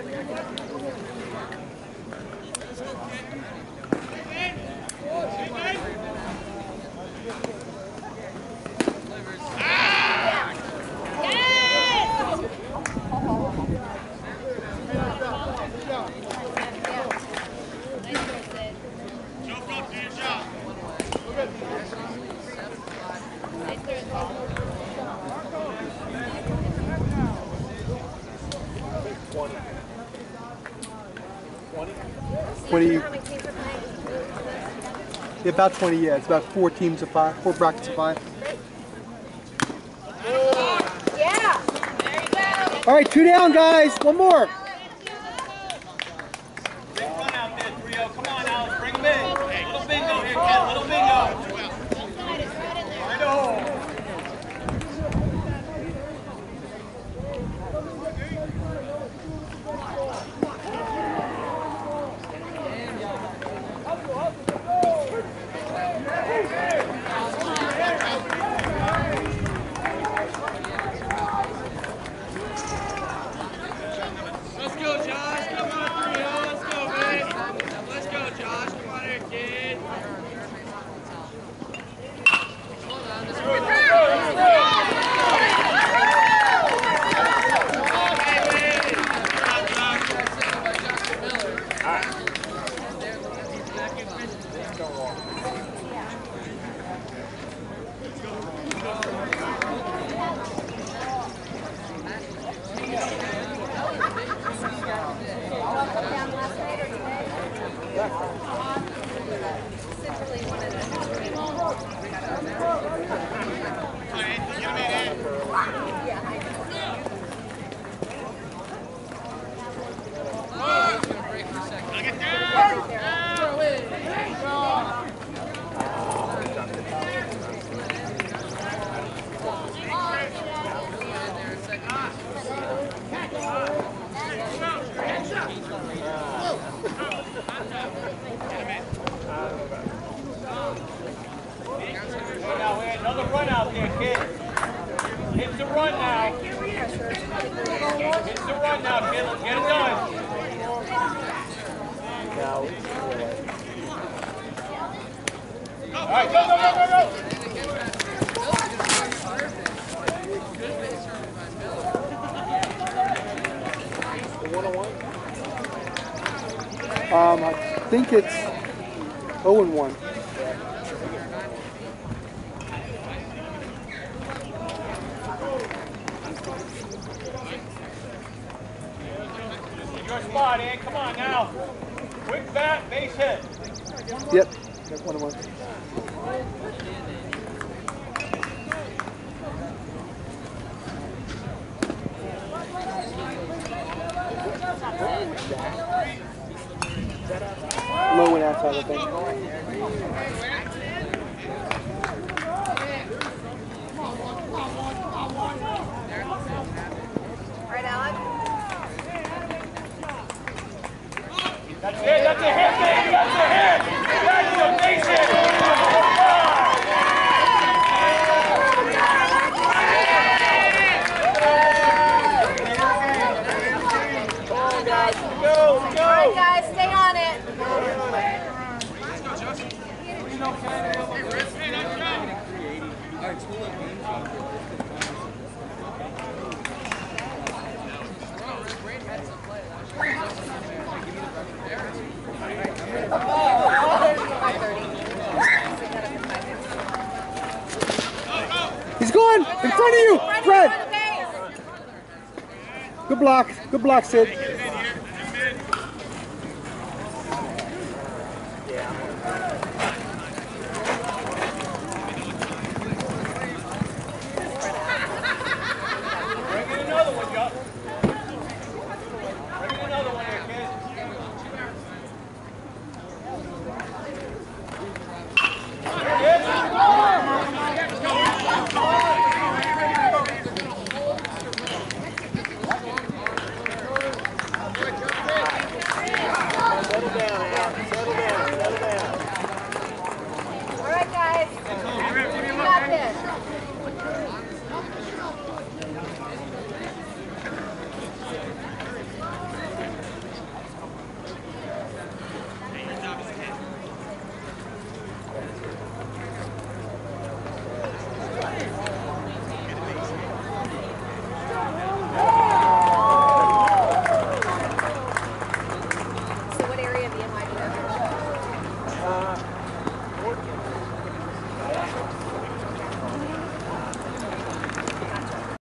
Yeah, about 20, yeah. It's about 4 teams of 5, 4 brackets of 5. Yeah! There you go! All right, 2 down, guys. 1 more. Big run out there, 3-0. Come on, Alex. Bring him in. Little bingo here, kid. Little bingo. Right home. Let's go, Josh. Come on, 3-0. Let's go, man. Let's go, Josh. Come on here, kid. Another run out there, kid. Hit the run now. Hit the run now, kid. Let's get it done. All right, go, go, go, go, go. I think it's 0-1. Your spot, Ed. Come on now. Quick bat, base hit. Yep, 1-1. Low and outside, I think. Right, Alex? That's it. That's a hit, baby. That's a hit. That's a base hit. All right, guys, stay on it. He's going in front of you, Fred. Good block, Sid.